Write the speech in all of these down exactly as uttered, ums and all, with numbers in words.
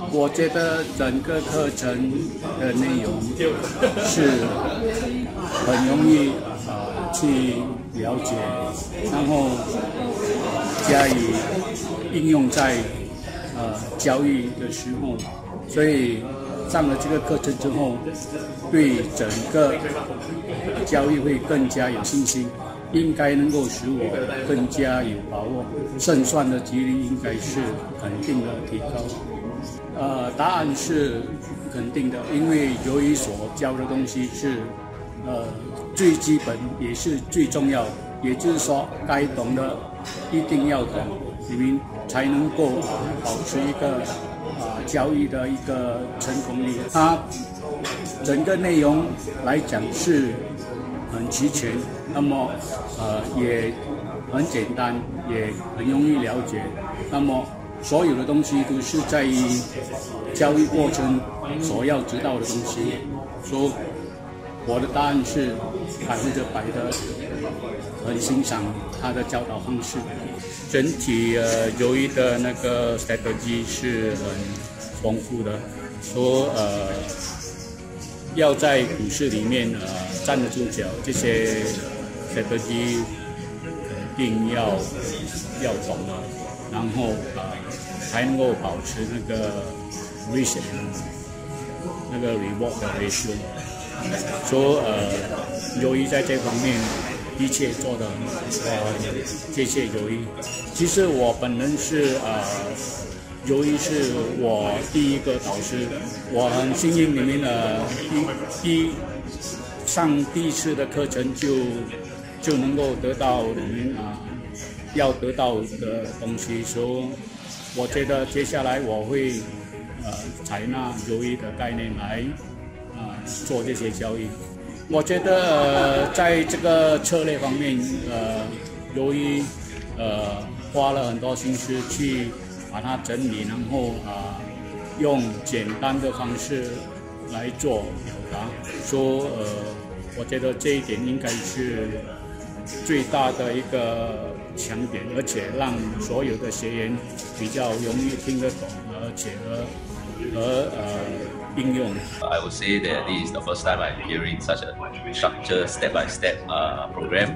我觉得整个课程的内容是很容易呃去了解，然后加以应用在呃教育的时候，所以上了这个课程之后，对整个教育会更加有信心。应该能够使我更加有把握，胜算的几率应该是肯定的提高。呃，答案是肯定的，因为由于所教的东西是呃最基本也是最重要，也就是说该懂的一定要懂，你们才能够保持一个啊、呃、教育的一个成功率。它整个内容来讲是很齐全，那么呃也很简单，也很容易了解。那么所有的东西都是在于教育过程所要知道的东西。所以我的答案是百分之百的，很欣赏他的教导方式。整体呃由于的那个 strategy 是很丰富的，说呃。要在股市里面呃站得住脚，这些 strategy 肯定要要懂了，然后呃才能够保持那个 risk 那个 reward 的 ratio。说呃，由于在这方面一切做得呃谢谢由于。其实我本人是呃。由于是我第一个导师，我很幸运，里面的第第上第一次的课程就就能够得到里面啊要得到的东西，所以我觉得接下来我会呃采纳由于的概念来啊、呃、做这些交易。我觉得、呃、在这个策略方面，呃，由于呃花了很多心思去。把它整理，然后啊、呃，用简单的方式来做表达。说呃，我觉得这一点应该是最大的一个强点，而且让所有的学员比较容易听得懂，而且和和呃应用。 I would say that this is the first time I'm hearing such a structured step-by-step uh, program.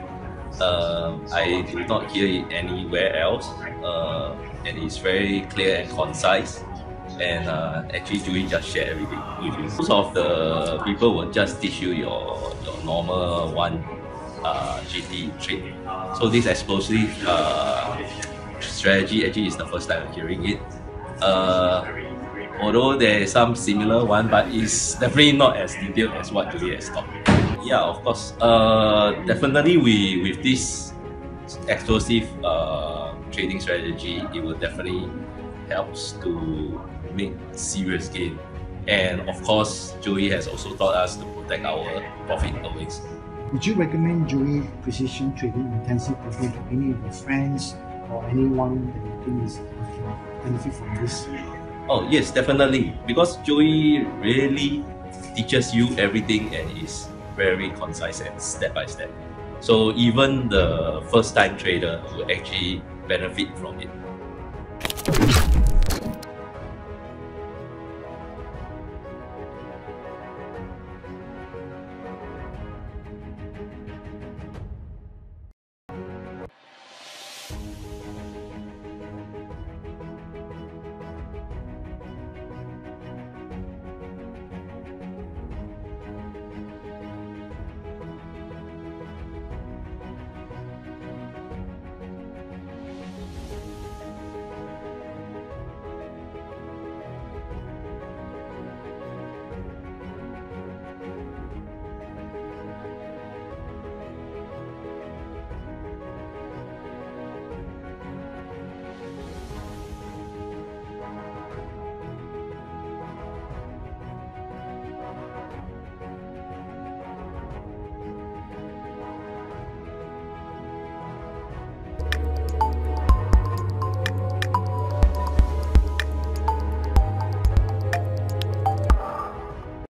Uh, I do not hear it anywhere else, uh, and it's very clear and concise. And uh, actually, Choy just share everything with you. Most of the people will just teach you your your normal one uh, G T trade. So this explosive uh, strategy actually is the first time I'm hearing it. Uh, although there is some similar one, but it's definitely not as detailed as what Choy has taught. Yeah, of course. Uh, definitely, we with this explosive uh, trading strategy, it will definitely helps to make serious gain. And of course, Choy has also taught us to protect our profit always. Would you recommend Choy precision trading intensive program to any of your friends or anyone that you think is can benefit from this? Oh yes, definitely. Because Choy really teaches you everything and is very concise and step by step. So even the first time trader will actually benefit from it.